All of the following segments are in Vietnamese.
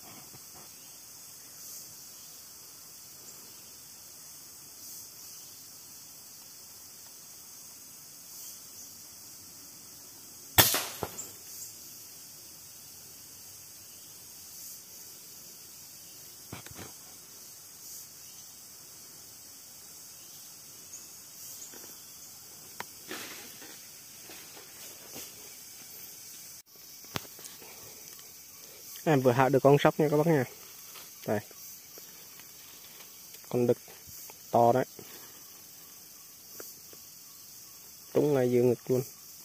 Em vừa hạ được con sóc nha các bác nha. Đây. Con đực to đấy. Đúng ngay dương ngực luôn.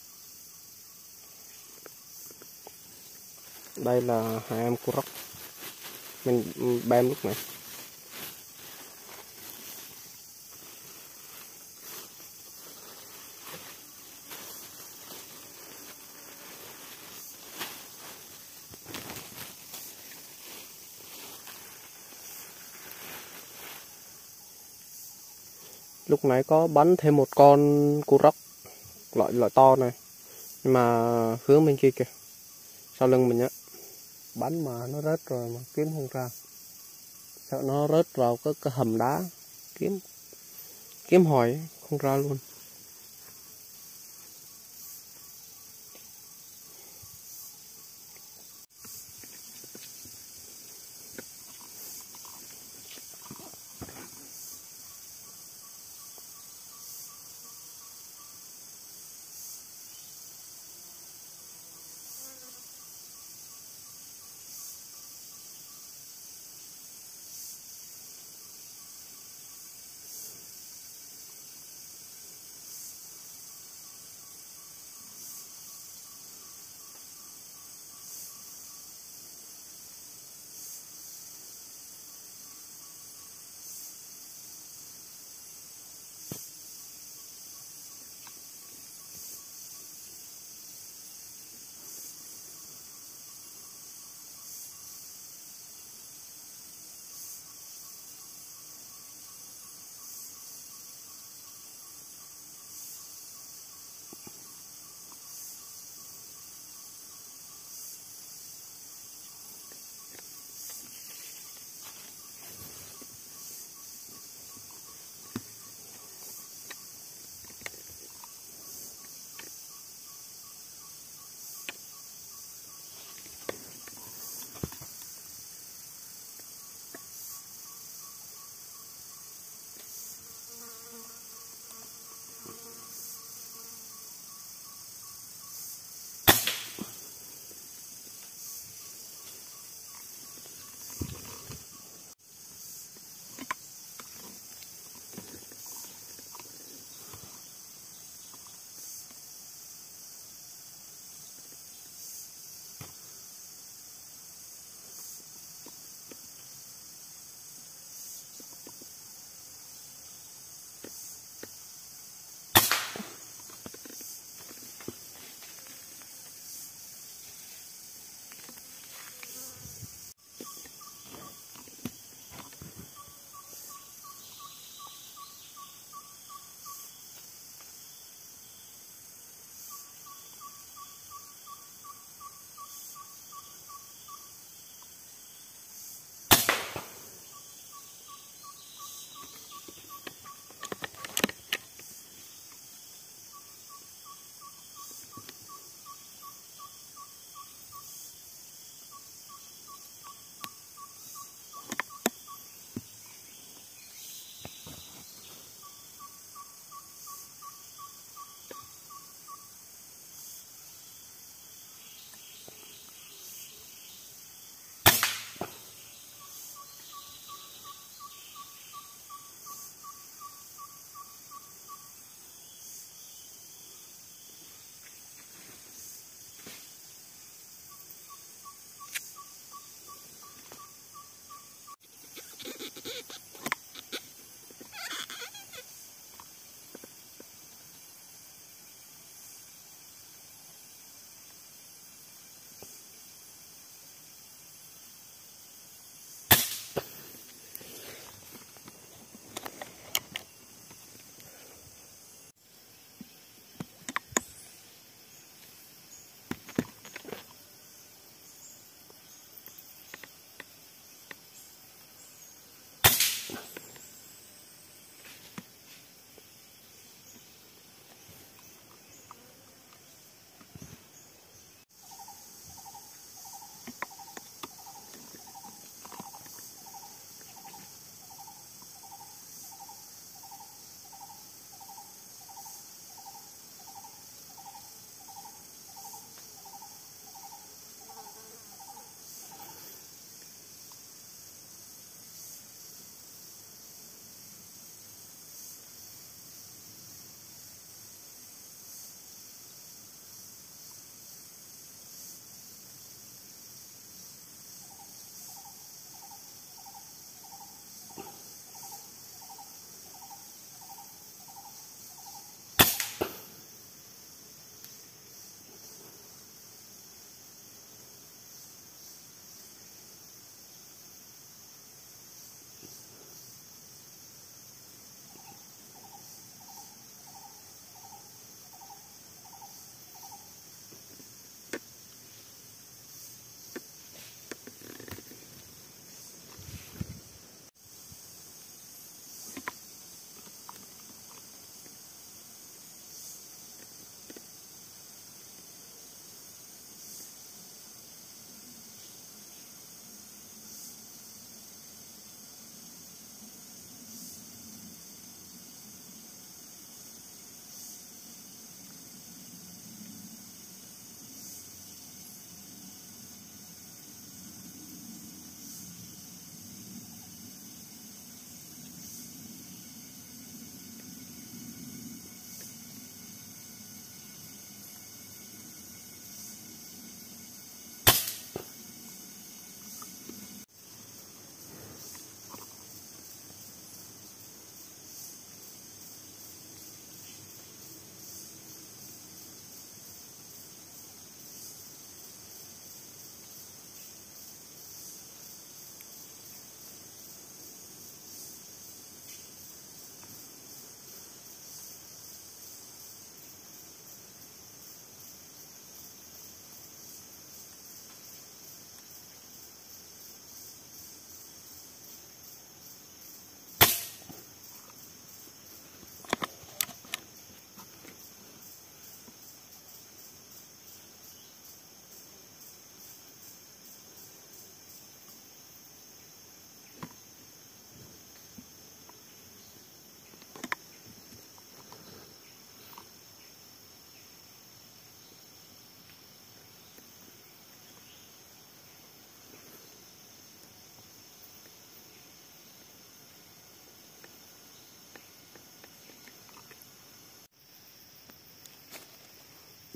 Đây là hai em cu róc. Mình bem lúc này. Lúc nãy có bắn thêm một con cu róc loại to này, nhưng mà hướng bên kia kìa, sau lưng mình á, bắn mà nó rớt rồi mà kiếm không ra, sợ nó rớt vào cái hầm đá, kiếm hỏi không ra luôn.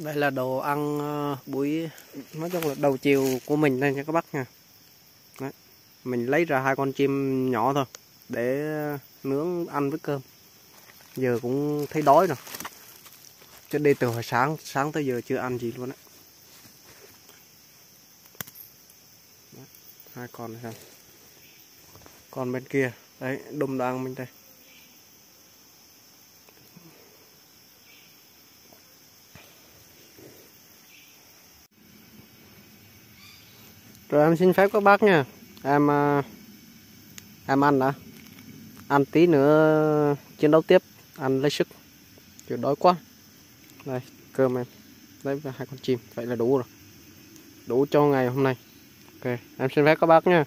Đây là đồ ăn buổi nói chung là đầu chiều của mình đây nha các bác nha. Đấy. Mình lấy ra 2 con chim nhỏ thôi để nướng ăn với cơm. Giờ cũng thấy đói rồi. Chứ đi từ hồi sáng tới giờ chưa ăn gì luôn á. 2 con này xem. Còn bên kia, đấy, đùm đang bên đây. Rồi em xin phép các bác nha. Em ăn đã. Ăn tí nữa chiến đấu tiếp, ăn lấy sức. Kiểu đói quá. Đây, cơm em. Đấy và 2 con chim, vậy là đủ rồi. Đủ cho ngày hôm nay. Ok, em xin phép các bác nha.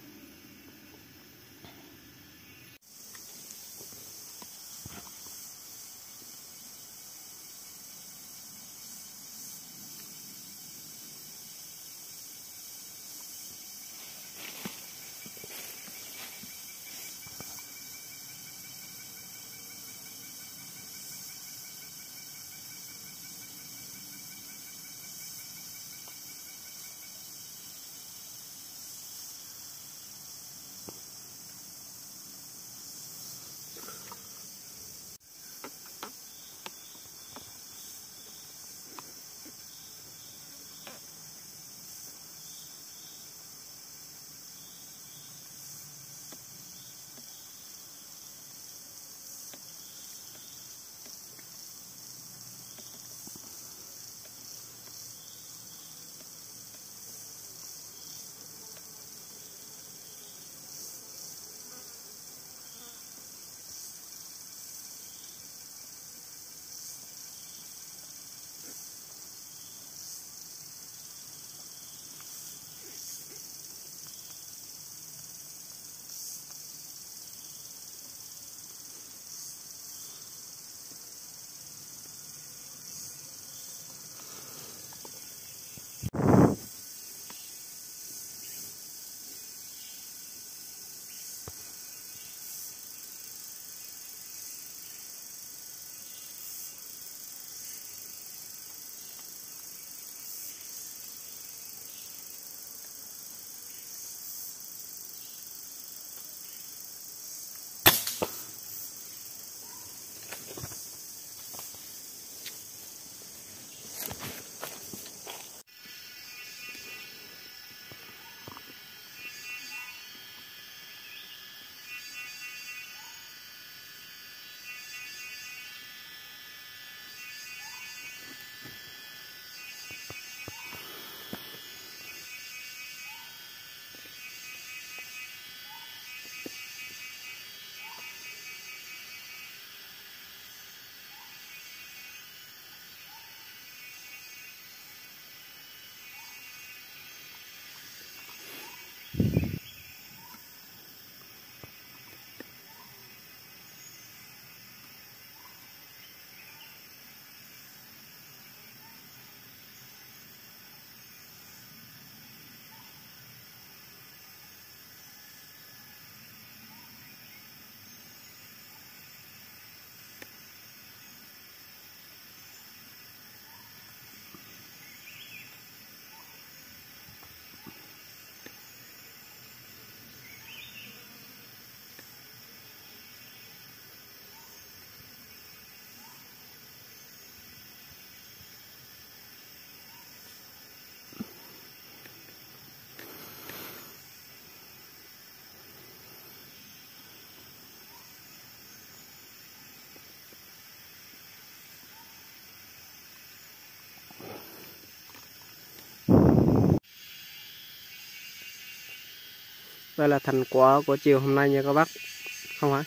Đây là thành quả của chiều hôm nay nha các bác. Không phải.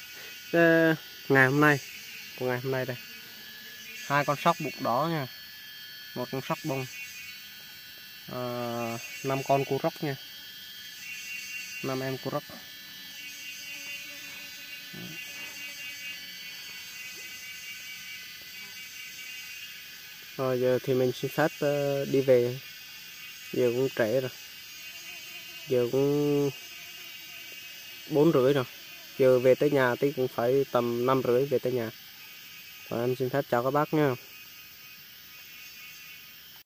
Ngày hôm nay. Của ngày hôm nay đây. 2 con sóc bụng đỏ nha. 1 con sóc bông. 5 con cu rốc nha. 5 em cu rốc. Rồi giờ thì mình xin phép đi về. Giờ cũng trễ rồi. Giờ cũng 4 rưỡi rồi. Giờ về tới nhà tí cũng phải tầm 5 rưỡi về tới nhà. Rồi em xin phép chào các bác nha.